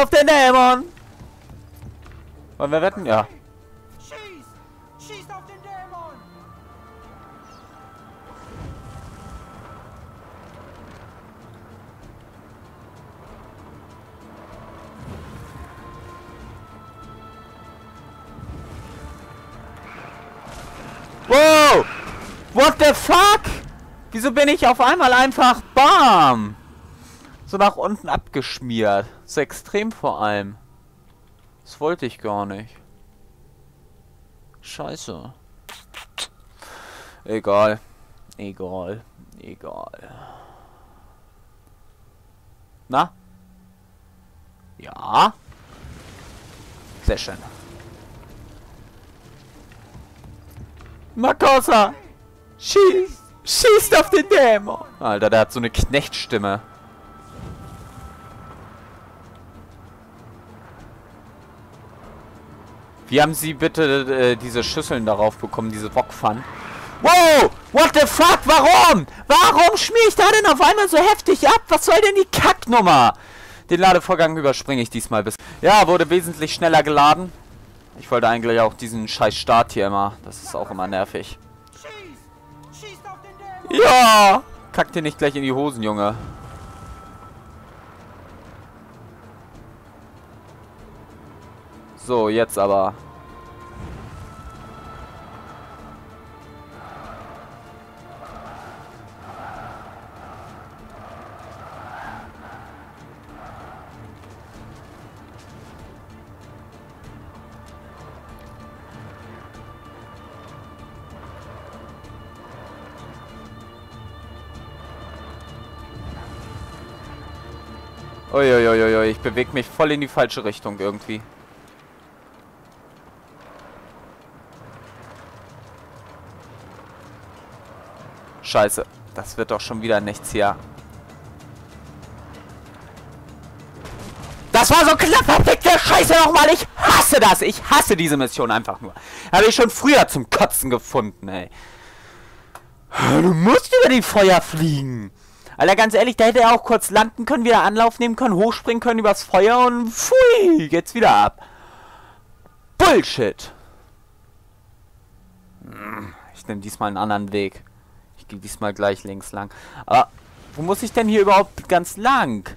auf den Dämon! Wollen wir wetten? Ja. Schießt auf den Dämon! Wow! What the fuck? Wieso bin ich auf einmal einfach BAM! So nach unten abgeschmiert. So extrem vor allem. Das wollte ich gar nicht. Scheiße. Egal. Egal. Egal. Na? Ja. Sehr schön. Makosa! Schießt auf den Dämon! Alter, der hat so eine Knechtstimme. Wie haben Sie bitte diese Schüsseln darauf bekommen, diese Wokpfannen? Wow! What the fuck? Warum? Warum schmier ich da denn auf einmal so heftig ab? Was soll denn die Kacknummer? Den Ladevorgang überspringe ich diesmal bis... Ja, wurde wesentlich schneller geladen. Ich wollte eigentlich auch diesen scheiß Start hier immer. Das ist auch immer nervig. Schießt auf den Dämon! Ja! Kack dir nicht gleich in die Hosen, Junge. So, jetzt aber. Uiuiuiui, ich bewege mich voll in die falsche Richtung irgendwie. Scheiße, das wird doch schon wieder nichts hier. Das war so knapp, verfickte Scheiße nochmal. Ich hasse das. Ich hasse diese Mission einfach nur. Habe ich schon früher zum Kotzen gefunden, ey. Du musst über die Feuer fliegen. Alter, ganz ehrlich, da hätte er auch kurz landen können, wieder Anlauf nehmen können, hochspringen können übers Feuer und pfui, geht's wieder ab. Bullshit. Ich nehme diesmal einen anderen Weg. Ich gehe diesmal gleich links lang. Aber wo muss ich denn hier überhaupt ganz lang?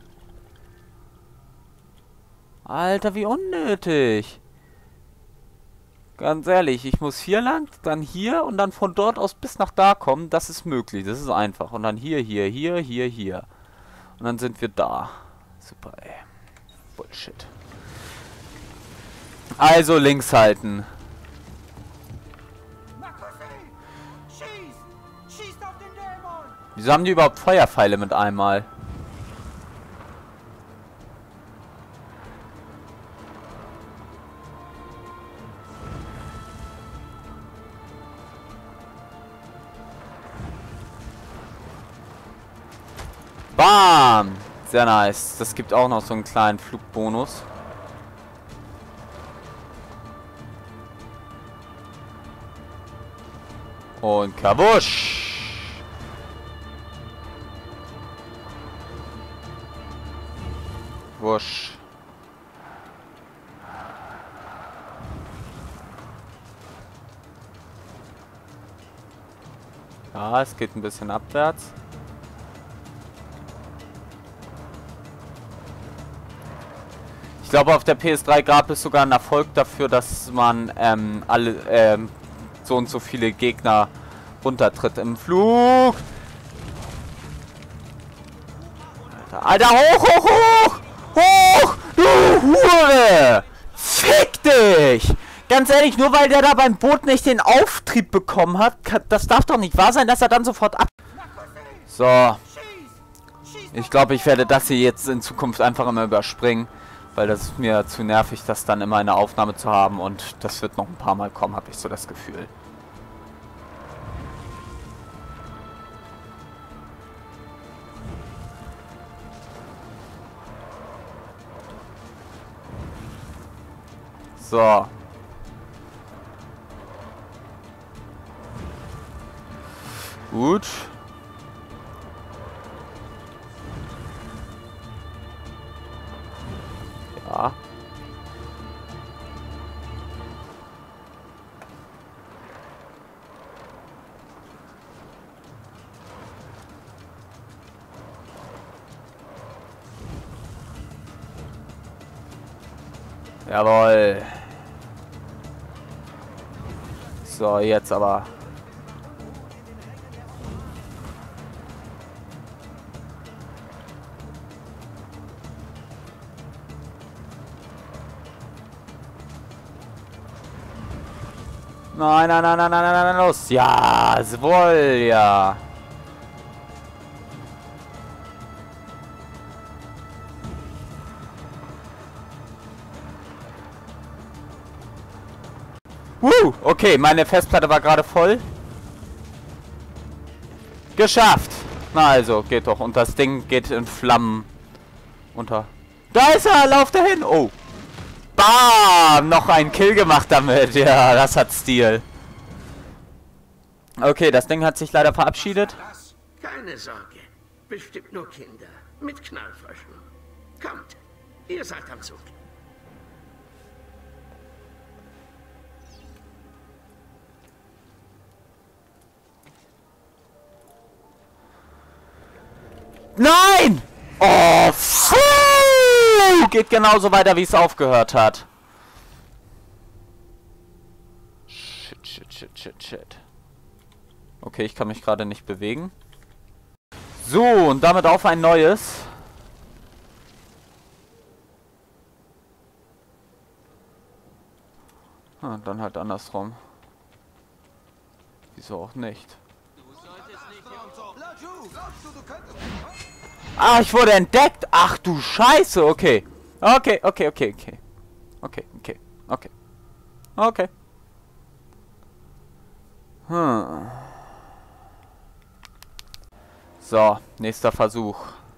Alter, wie unnötig. Ganz ehrlich, ich muss hier lang, dann hier und dann von dort aus bis nach da kommen. Das ist möglich, das ist einfach. Und dann hier. Und dann sind wir da. Super, ey. Bullshit. Also links halten. Schießt auf den Dämon! Wieso haben die überhaupt Feuerpfeile mit einmal? Bam! Sehr nice. Das gibt auch noch so einen kleinen Flugbonus. Und kabusch! Wusch. Ja, es geht ein bisschen abwärts. Ich glaube, auf der PS3 gab es sogar einen Erfolg dafür, dass man alle so und so viele Gegner runtertritt im Flug. Alter, hoch! Du Hure! Fick dich! Ganz ehrlich, nur weil der da beim Boot nicht den Auftrieb bekommen hat, das darf doch nicht wahr sein, dass er dann sofort ab... So. Ich glaube, ich werde das hier jetzt in Zukunft einfach immer überspringen. Weil das ist mir zu nervig, das dann immer eine Aufnahme zu haben. Und das wird noch ein paar Mal kommen, habe ich so das Gefühl. So. Gut. Ja. Jawohl. So, jetzt aber. Nein, nein, nein, nein, nein, nein, nein, los. Ja, wohl, ja. Okay, meine Festplatte war gerade voll. Geschafft. Na also, geht doch. Und das Ding geht in Flammen unter. Da ist er, lauf dahin. Oh. Bam! Noch ein Kill gemacht damit. Ja, das hat Stil. Okay, das Ding hat sich leider verabschiedet. Keine Sorge. Bestimmt nur Kinder. Mit Knallfröschen. Kommt. Ihr seid am Zug. Nein! Oh, pfuh! Geht genauso weiter, wie es aufgehört hat. Shit, shit, shit, shit, shit. Okay, ich kann mich gerade nicht bewegen. So, und damit auf ein neues. Ah, dann halt andersrum. Wieso auch nicht? Ah, ich wurde entdeckt. Ach du Scheiße, okay. Okay. So, nächster Versuch.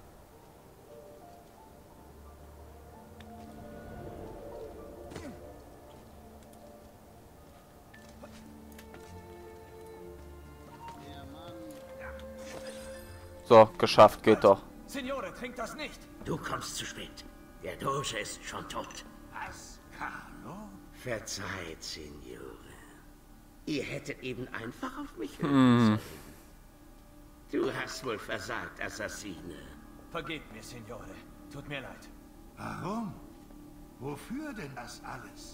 So, geschafft, geht doch. Signore, trinkt das nicht. Du kommst zu spät. Der Doge ist schon tot. Was, Carlo? Verzeiht, Signore. Ihr hättet eben einfach auf mich hören sollen. Du hast wohl versagt, Assassine. Vergebt mir, Signore. Tut mir leid. Warum? Wofür denn das alles?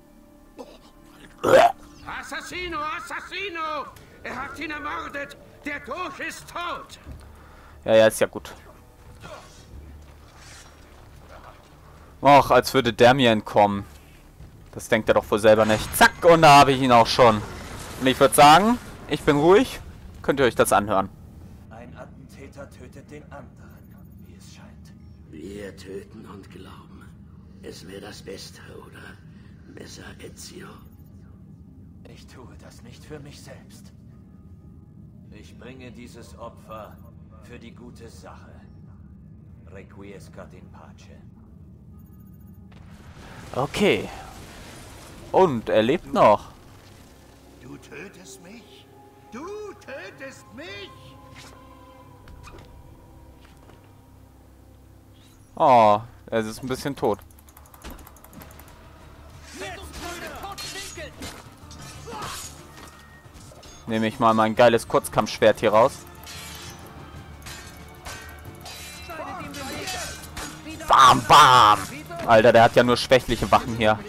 Assassino, Assassino! Er hat ihn ermordet! Der Doge ist tot! Ja, ist ja gut. Och, als würde der mir entkommen. Das denkt er doch wohl selber nicht. Zack, und da habe ich ihn auch schon. Und ich würde sagen, ich bin ruhig. Könnt ihr euch das anhören. Ein Attentäter tötet den anderen, wie es scheint. Wir töten und glauben. Es wäre das Beste, oder? Messer Ezio. Ich tue das nicht für mich selbst. Ich bringe dieses Opfer für die gute Sache. Requiescat in pace. Okay. Und er lebt noch. Du tötest mich? Du tötest mich? Oh, er ist ein bisschen tot. Nehme ich mal mein geiles Kurzkampfschwert hier raus. Bam, bam! Alter, der hat ja nur schwächliche Wachen hier.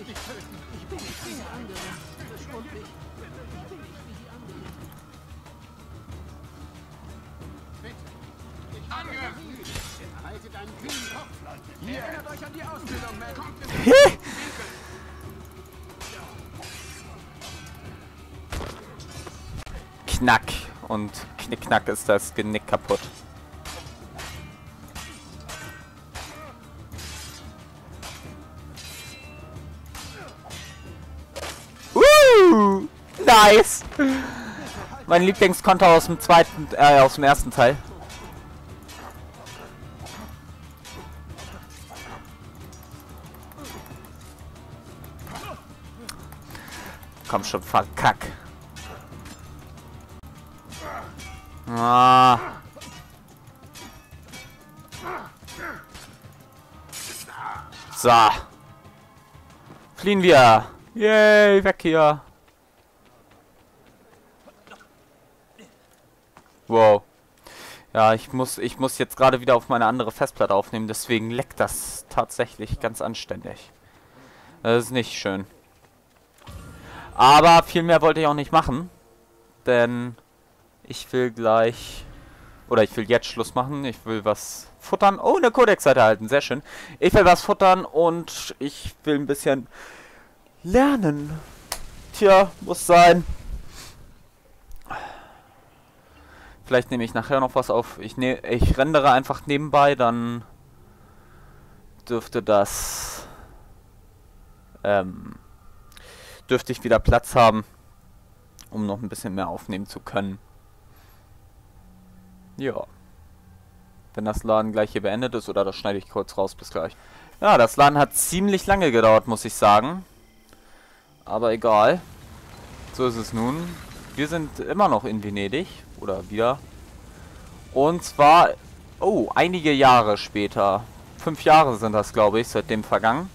Knack. Und knickknack ist das Genick kaputt. Nice! Mein Lieblingskonter aus dem aus dem ersten Teil. Komm schon, verkack. Ah. So. Fliehen wir. Yay, weg hier. Wow. Ja, ich muss jetzt gerade wieder auf meine andere Festplatte aufnehmen, deswegen leckt das tatsächlich ganz anständig. Das ist nicht schön. Aber viel mehr wollte ich auch nicht machen, denn ich will gleich, oder ich will jetzt Schluss machen, ich will was futtern. Oh, eine Codex-Seite erhalten, sehr schön. Ich will was futtern und ich will ein bisschen lernen. Tja, muss sein. Vielleicht nehme ich nachher noch was auf. Ich rendere einfach nebenbei, dann dürfte das... dürfte ich wieder Platz haben, um noch ein bisschen mehr aufnehmen zu können. Ja. Wenn das Laden gleich hier beendet ist, oder das schneide ich kurz raus, bis gleich. Ja, das Laden hat ziemlich lange gedauert, muss ich sagen. Aber egal. So ist es nun. Wir sind immer noch in Venedig. Oder wieder. Und zwar... Oh, einige Jahre später. 5 Jahre sind das, glaube ich, seitdem vergangen.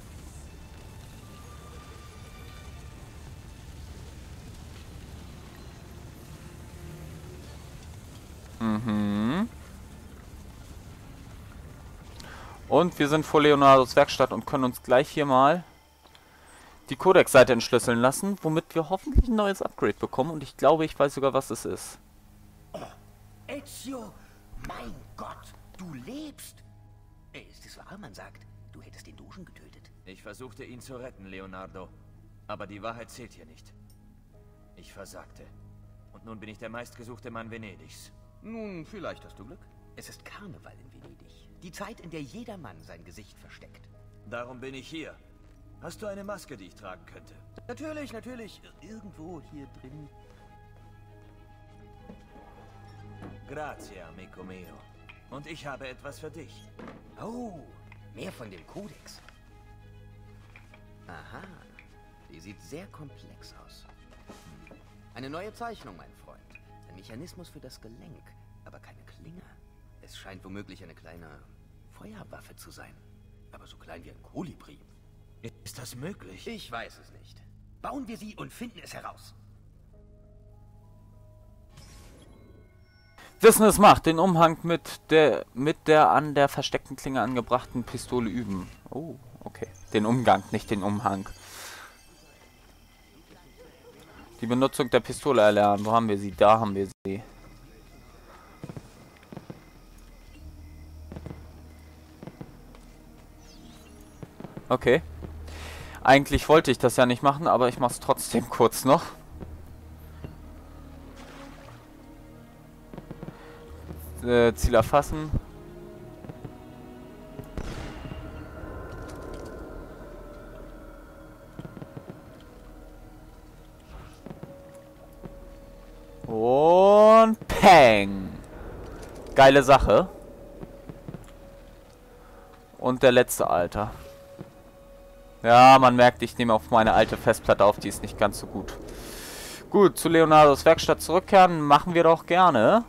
Und wir sind vor Leonardos Werkstatt und können uns gleich hier mal die Codex-Seite entschlüsseln lassen, womit wir hoffentlich ein neues Upgrade bekommen. Und ich glaube, ich weiß sogar, was es ist. Oh, Ezio, mein Gott, du lebst. Ist es wahr, man sagt, du hättest den Dogen getötet? Ich versuchte ihn zu retten, Leonardo. Aber die Wahrheit zählt hier nicht. Ich versagte. Und nun bin ich der meistgesuchte Mann Venedigs. Nun, vielleicht hast du Glück. Es ist Karneval in Venedig. Die Zeit, in der jeder Mann sein Gesicht versteckt. Darum bin ich hier. Hast du eine Maske, die ich tragen könnte? Natürlich, natürlich. Irgendwo hier drin. Grazie, amico mio. Und ich habe etwas für dich. Oh, mehr von dem Kodex. Aha, die sieht sehr komplex aus. Eine neue Zeichnung, mein Freund. Ein Mechanismus für das Gelenk, aber keine Klinge. Es scheint womöglich eine kleine Feuerwaffe zu sein. Aber so klein wie ein Kolibri. Ist das möglich? Ich weiß es nicht. Bauen wir sie und finden es heraus. Wissen es macht, den Umhang mit der an der versteckten Klinge angebrachten Pistole üben. Oh, okay. Den Umgang, nicht den Umhang. Die Benutzung der Pistole erlernen. Wo haben wir sie? Da haben wir sie. Okay. Eigentlich wollte ich das ja nicht machen, aber ich mache es trotzdem kurz noch. Ziel erfassen. Und Peng. Geile Sache. Und der letzte, Alter. Ja, man merkt, ich nehme auf meine alte Festplatte auf, die ist nicht ganz so gut. Gut, zu Leonardos Werkstatt zurückkehren, machen wir doch gerne.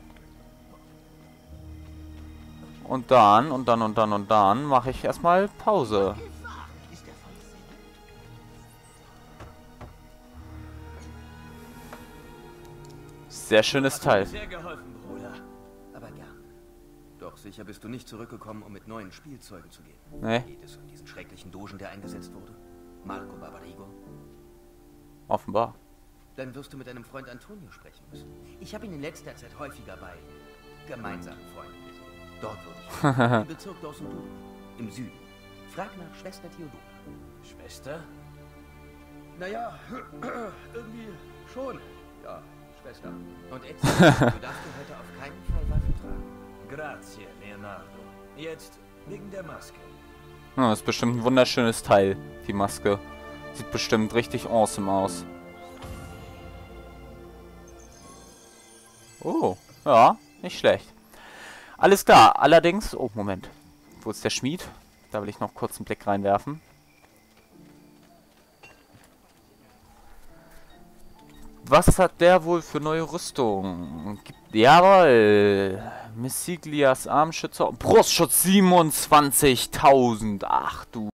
Und dann mache ich erstmal Pause. Sehr schönes Teil. Sehr geholfen, Bruder. Aber gern. Doch sicher bist du nicht zurückgekommen, um mit neuen Spielzeugen zu gehen. Nee. Geht es um diesen schrecklichen Dogen, der eingesetzt wurde? Marco Barbarigo? Offenbar. Dann wirst du mit deinem Freund Antonio sprechen müssen. Ich habe ihn in letzter Zeit häufiger bei gemeinsamen Freunden gesehen. Dort wurde ich im Bezirk Dorsenduro, im Süden. Frag nach Schwester Theodora. Schwester? Naja, irgendwie schon. Ja, Schwester. Und Ezio, du darfst dir heute auf keinen Fall Waffen tragen. Grazie, Leonardo. Jetzt wegen der Maske. Ja, das ist bestimmt ein wunderschönes Teil, die Maske. Sieht bestimmt richtig awesome aus. Oh, ja, nicht schlecht. Alles klar, allerdings... Oh, Moment. Wo ist der Schmied? Da will ich noch kurz einen Blick reinwerfen. Was hat der wohl für neue Rüstung? Jawohl. Missiglias Armschützer. Brustschutz 27.000. Ach du